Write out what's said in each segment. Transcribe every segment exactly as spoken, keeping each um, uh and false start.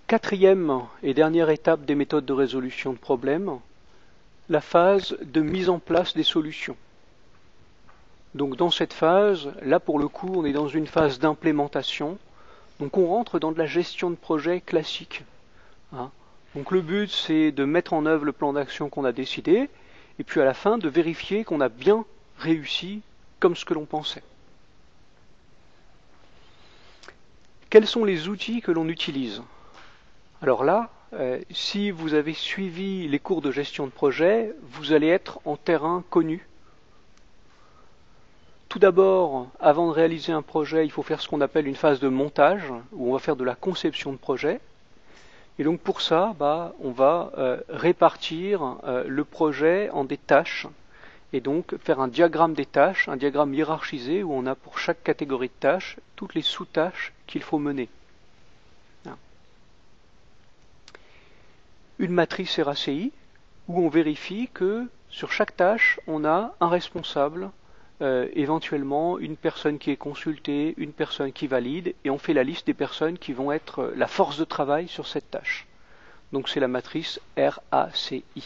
Quatrième et dernière étape des méthodes de résolution de problèmes, la phase de mise en place des solutions. Donc dans cette phase, là pour le coup, on est dans une phase d'implémentation. Donc on rentre dans de la gestion de projet classique. Hein. Donc le but, c'est de mettre en œuvre le plan d'action qu'on a décidé, et puis à la fin, de vérifier qu'on a bien réussi comme ce que l'on pensait. Quels sont les outils que l'on utilise? Alors là, euh, si vous avez suivi les cours de gestion de projet, vous allez être en terrain connu. Tout d'abord, avant de réaliser un projet, il faut faire ce qu'on appelle une phase de montage, où on va faire de la conception de projet. Et donc pour ça, bah, on va euh, répartir euh, le projet en des tâches, et donc faire un diagramme des tâches, un diagramme hiérarchisé, où on a pour chaque catégorie de tâches, toutes les sous-tâches qu'il faut mener. Une matrice R A C I, où on vérifie que sur chaque tâche, on a un responsable, Euh, éventuellement une personne qui est consultée, une personne qui valide, et on fait la liste des personnes qui vont être euh, la force de travail sur cette tâche. Donc c'est la matrice R A C I.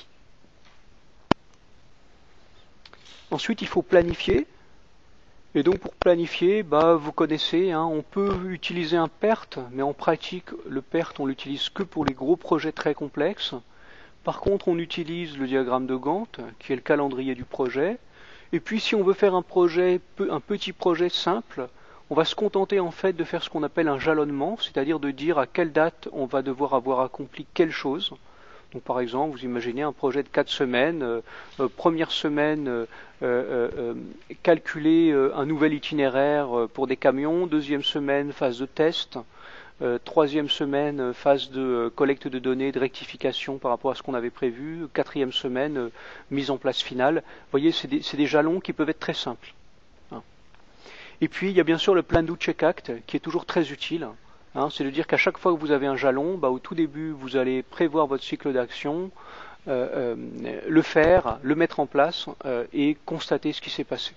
Ensuite, il faut planifier. Et donc pour planifier, bah, vous connaissez, hein, on peut utiliser un PERT, mais en pratique, le PERT, on l'utilise que pour les gros projets très complexes. Par contre, on utilise le diagramme de Gantt, qui est le calendrier du projet. Et puis si on veut faire un projet, un petit projet simple, on va se contenter en fait de faire ce qu'on appelle un jalonnement, c'est-à-dire de dire à quelle date on va devoir avoir accompli quelle chose. Donc par exemple, vous imaginez un projet de quatre semaines, euh, euh, première semaine, euh, euh, euh, calculer euh, un nouvel itinéraire euh, pour des camions, deuxième semaine, phase de test, Euh, troisième semaine, phase de euh, collecte de données, de rectification par rapport à ce qu'on avait prévu. Quatrième semaine, euh, mise en place finale. Vous voyez, c'est des, c'est des jalons qui peuvent être très simples. Hein. Et puis, il y a bien sûr le Plan Do Check Act, qui est toujours très utile. Hein. C'est de dire qu'à chaque fois que vous avez un jalon, bah, au tout début, vous allez prévoir votre cycle d'action, euh, euh, le faire, le mettre en place euh, et constater ce qui s'est passé.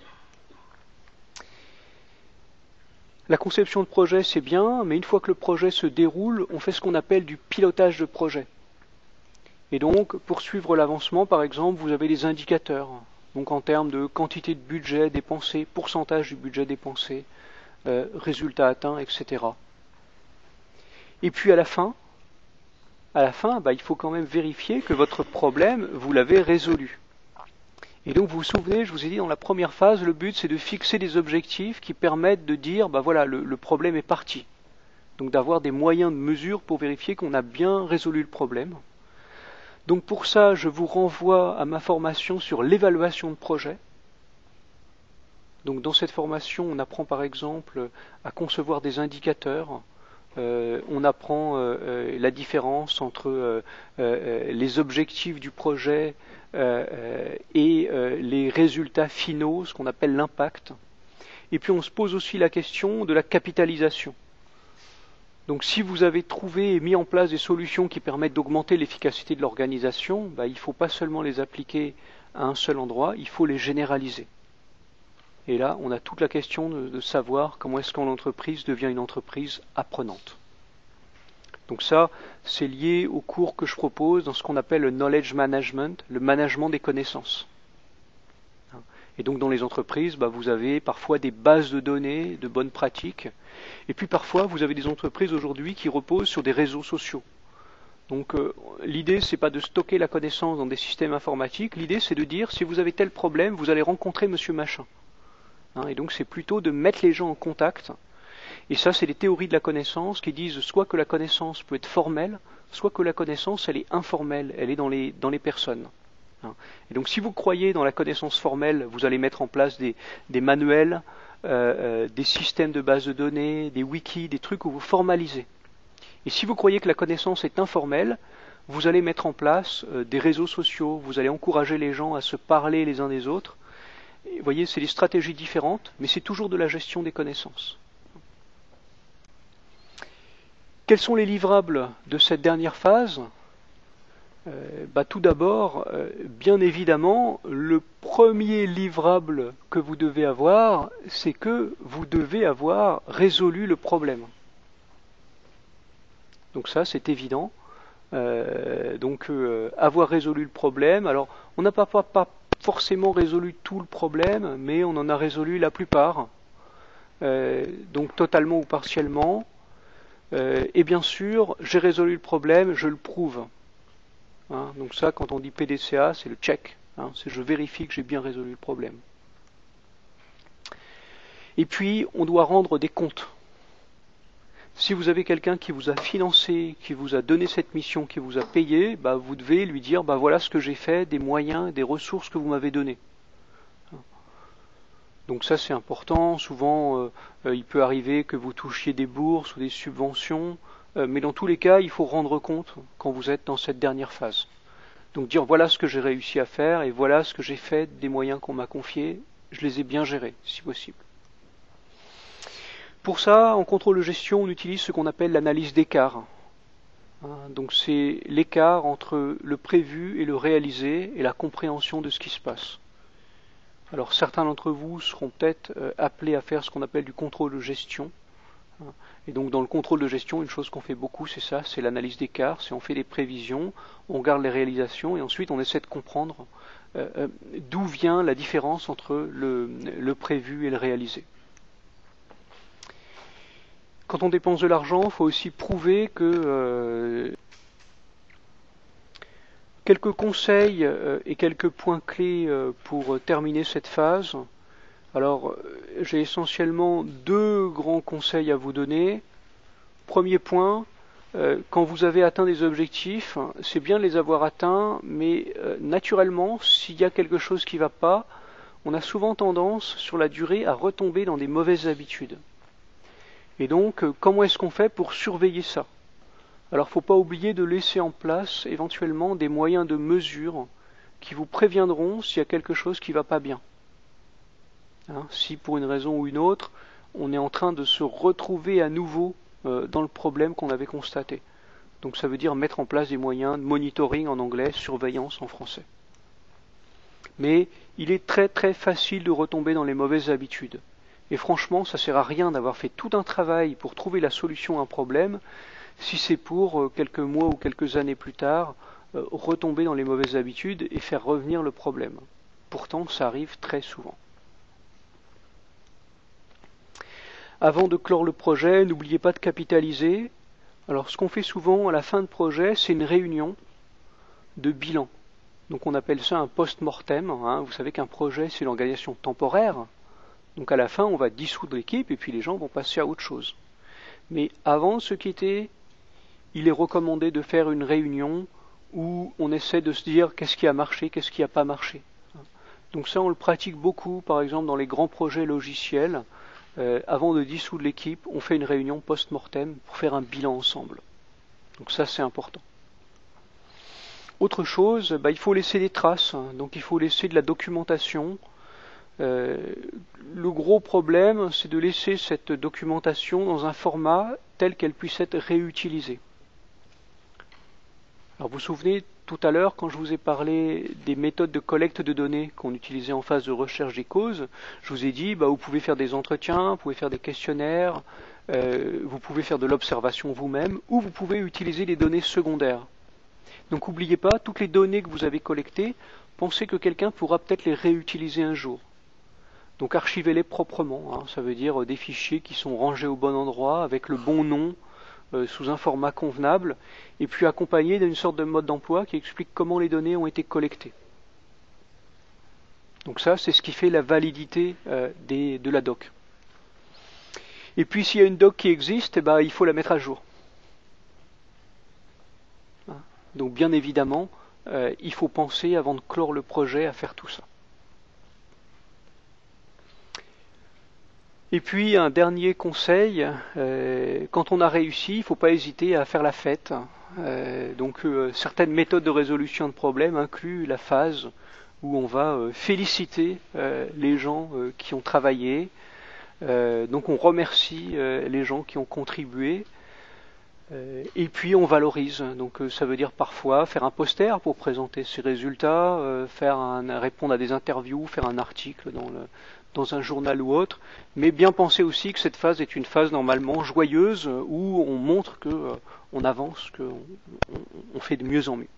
La conception de projet, c'est bien, mais une fois que le projet se déroule, on fait ce qu'on appelle du pilotage de projet. Et donc, pour suivre l'avancement, par exemple, vous avez des indicateurs. Donc en termes de quantité de budget dépensé, pourcentage du budget dépensé, euh, résultat atteint, et cetera. Et puis à la fin, à la fin, bah, il faut quand même vérifier que votre problème, vous l'avez résolu. Et donc vous vous souvenez, je vous ai dit dans la première phase, le but c'est de fixer des objectifs qui permettent de dire, bah voilà, le, le problème est parti. Donc d'avoir des moyens de mesure pour vérifier qu'on a bien résolu le problème. Donc pour ça, je vous renvoie à ma formation sur l'évaluation de projet. Donc dans cette formation, on apprend par exemple à concevoir des indicateurs. Euh, on apprend euh, euh, la différence entre euh, euh, les objectifs du projet euh, et euh, les résultats finaux, ce qu'on appelle l'impact. Et puis on se pose aussi la question de la capitalisation. Donc si vous avez trouvé et mis en place des solutions qui permettent d'augmenter l'efficacité de l'organisation, bah, il ne faut pas seulement les appliquer à un seul endroit, il faut les généraliser. Et là, on a toute la question de, de savoir comment est-ce qu'une entreprise devient une entreprise apprenante. Donc ça, c'est lié au cours que je propose dans ce qu'on appelle le knowledge management, le management des connaissances. Et donc dans les entreprises, bah, vous avez parfois des bases de données, de bonnes pratiques. Et puis parfois, vous avez des entreprises aujourd'hui qui reposent sur des réseaux sociaux. Donc euh, l'idée, c'est pas de stocker la connaissance dans des systèmes informatiques. L'idée, c'est de dire, si vous avez tel problème, vous allez rencontrer monsieur machin. Hein, et donc c'est plutôt de mettre les gens en contact. Et ça, c'est les théories de la connaissance qui disent soit que la connaissance peut être formelle, soit que la connaissance, elle est informelle, elle est dans les, dans les personnes. Et donc si vous croyez dans la connaissance formelle, vous allez mettre en place des, des manuels, euh, euh, des systèmes de base de données, des wikis, des trucs où vous formalisez. Et si vous croyez que la connaissance est informelle, vous allez mettre en place euh, des réseaux sociaux, vous allez encourager les gens à se parler les uns des autres. Et vous voyez, c'est des stratégies différentes, mais c'est toujours de la gestion des connaissances. Quels sont les livrables de cette dernière phase ? Euh, bah, tout d'abord, euh, bien évidemment, le premier livrable que vous devez avoir, c'est que vous devez avoir résolu le problème. Donc ça, c'est évident. Euh, donc euh, avoir résolu le problème, alors on n'a pas, pas, pas forcément résolu tout le problème, mais on en a résolu la plupart, euh, donc totalement ou partiellement. Euh, et bien sûr, j'ai résolu le problème, je le prouve. Hein, donc ça, quand on dit P D C A, c'est le check. Hein, c'est je vérifie que j'ai bien résolu le problème. Et puis, on doit rendre des comptes. Si vous avez quelqu'un qui vous a financé, qui vous a donné cette mission, qui vous a payé, bah, vous devez lui dire bah, voilà ce que j'ai fait, des moyens, des ressources que vous m'avez données. Donc ça c'est important. Souvent euh, euh, il peut arriver que vous touchiez des bourses ou des subventions, euh, mais dans tous les cas il faut rendre compte quand vous êtes dans cette dernière phase. Donc dire voilà ce que j'ai réussi à faire et voilà ce que j'ai fait des moyens qu'on m'a confiés, je les ai bien gérés si possible. Pour ça, en contrôle de gestion, on utilise ce qu'on appelle l'analyse d'écart. Donc c'est l'écart entre le prévu et le réalisé et la compréhension de ce qui se passe. Alors certains d'entre vous seront peut-être appelés à faire ce qu'on appelle du contrôle de gestion. Et donc dans le contrôle de gestion, une chose qu'on fait beaucoup, c'est ça, c'est l'analyse d'écart, c'est on fait des prévisions, on regarde les réalisations et ensuite on essaie de comprendre euh, d'où vient la différence entre le, le prévu et le réalisé. Quand on dépense de l'argent, il faut aussi prouver que euh, quelques conseils euh, et quelques points clés euh, pour terminer cette phase. Alors, j'ai essentiellement deux grands conseils à vous donner. Premier point, euh, quand vous avez atteint des objectifs, c'est bien de les avoir atteints, mais euh, naturellement, s'il y a quelque chose qui ne va pas, on a souvent tendance, sur la durée, à retomber dans des mauvaises habitudes. Et donc, comment est-ce qu'on fait pour surveiller ça? Alors, il ne faut pas oublier de laisser en place éventuellement des moyens de mesure qui vous préviendront s'il y a quelque chose qui ne va pas bien. Hein, si pour une raison ou une autre, on est en train de se retrouver à nouveau euh, dans le problème qu'on avait constaté. Donc ça veut dire mettre en place des moyens de monitoring en anglais, surveillance en français. Mais il est très très facile de retomber dans les mauvaises habitudes. Et franchement, ça ne sert à rien d'avoir fait tout un travail pour trouver la solution à un problème, si c'est pour, euh, quelques mois ou quelques années plus tard, euh, retomber dans les mauvaises habitudes et faire revenir le problème. Pourtant, ça arrive très souvent. Avant de clore le projet, n'oubliez pas de capitaliser. Alors, ce qu'on fait souvent à la fin de projet, c'est une réunion de bilan. Donc, on appelle ça un post-mortem. Hein. Vous savez qu'un projet, c'est l'organisation temporaire. Donc à la fin, on va dissoudre l'équipe et puis les gens vont passer à autre chose. Mais avant de se quitter, il est recommandé de faire une réunion où on essaie de se dire qu'est-ce qui a marché, qu'est-ce qui n'a pas marché. Donc ça, on le pratique beaucoup, par exemple dans les grands projets logiciels. Euh, avant de dissoudre l'équipe, on fait une réunion post-mortem pour faire un bilan ensemble. Donc ça, c'est important. Autre chose, bah, il faut laisser des traces. Donc il faut laisser de la documentation. Euh, le gros problème, c'est de laisser cette documentation dans un format tel qu'elle puisse être réutilisée. Alors vous vous souvenez tout à l'heure, quand je vous ai parlé des méthodes de collecte de données qu'on utilisait en phase de recherche des causes, je vous ai dit, bah, vous pouvez faire des entretiens, vous pouvez faire des questionnaires, euh, vous pouvez faire de l'observation vous-même, ou vous pouvez utiliser les données secondaires. Donc n'oubliez pas, toutes les données que vous avez collectées, pensez que quelqu'un pourra peut-être les réutiliser un jour. Donc archivez-les proprement, hein, ça veut dire des fichiers qui sont rangés au bon endroit, avec le bon nom, euh, sous un format convenable, et puis accompagné d'une sorte de mode d'emploi qui explique comment les données ont été collectées. Donc ça, c'est ce qui fait la validité euh, des, de la doc. Et puis s'il y a une doc qui existe, eh ben, il faut la mettre à jour. Hein. Donc bien évidemment, euh, il faut penser avant de clore le projet à faire tout ça. Et puis un dernier conseil, euh, quand on a réussi, il ne faut pas hésiter à faire la fête. Euh, donc euh, certaines méthodes de résolution de problèmes incluent la phase où on va euh, féliciter euh, les gens euh, qui ont travaillé. Euh, donc on remercie euh, les gens qui ont contribué. Euh, et puis on valorise. Donc euh, ça veut dire parfois faire un poster pour présenter ses résultats, euh, faire un, répondre à des interviews, faire un article dans le dans un journal ou autre, mais bien penser aussi que cette phase est une phase normalement joyeuse où on montre que euh, on avance, qu'on on, on fait de mieux en mieux.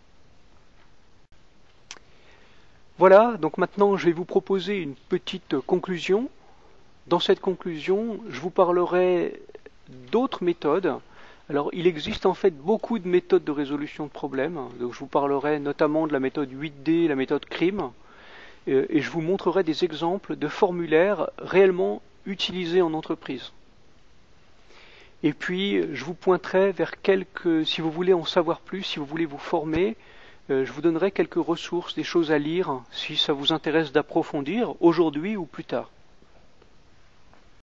Voilà, donc maintenant je vais vous proposer une petite conclusion. Dans cette conclusion, je vous parlerai d'autres méthodes. Alors, il existe en fait beaucoup de méthodes de résolution de problèmes. Donc, je vous parlerai notamment de la méthode huit D, la méthode C R I M, et je vous montrerai des exemples de formulaires réellement utilisés en entreprise. Et puis, je vous pointerai vers quelques, si vous voulez en savoir plus, si vous voulez vous former, je vous donnerai quelques ressources, des choses à lire, si ça vous intéresse d'approfondir, aujourd'hui ou plus tard.